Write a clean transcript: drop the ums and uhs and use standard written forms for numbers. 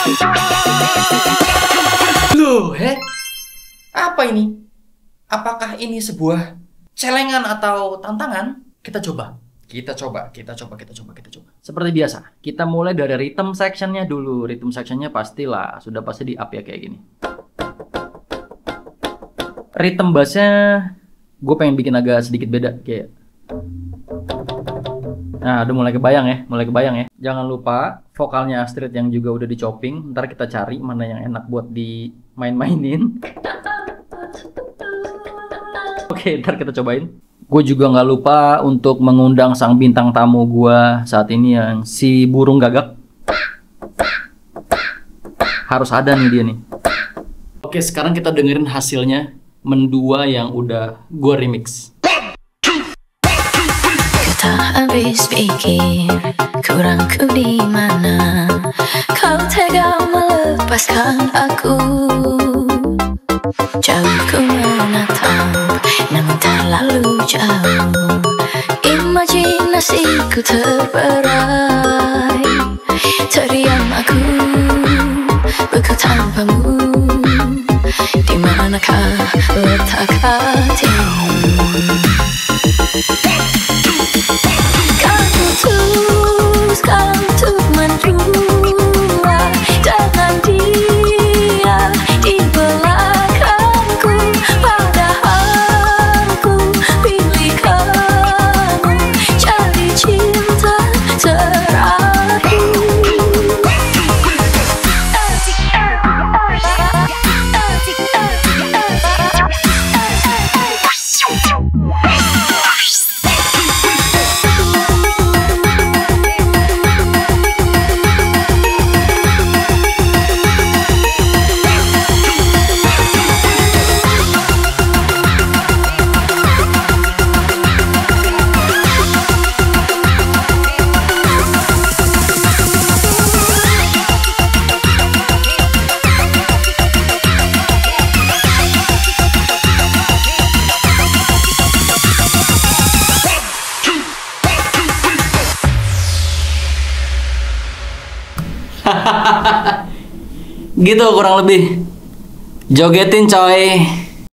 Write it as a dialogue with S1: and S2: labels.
S1: Loh, apa ini? Apakah ini sebuah celengan atau tantangan? Kita coba. Seperti biasa, kita mulai dari rhythm sectionnya dulu. Rhythm sectionnya pastilah, sudah pasti di up ya kayak gini. Rhythm bassnya, gue pengen bikin agak sedikit beda kayak. Nah, udah mulai kebayang ya. Jangan lupa vokalnya Astrid yang juga udah di chopping. Ntar kita cari mana yang enak buat dimain-mainin. Oke, ntar kita cobain. Gue juga nggak lupa untuk mengundang sang bintang tamu gue saat ini yang si burung gagak. Harus ada nih dia nih. Oke, sekarang kita dengerin hasilnya Mendua yang udah gue remix.
S2: Tak habis pikir kurangku di mana, kau tega melepaskan aku. Jauh ku menatap, namun terlalu jauh. Imajinasiku terberai, terdiam aku, beku tanpamu. Di manakah letak hatimu? Kau putuskan untuk mendua dengan dia di belakangku, padahal ku pilih kamu jadi cinta terakhir.
S1: Gitu kurang lebih. Jogetin coy.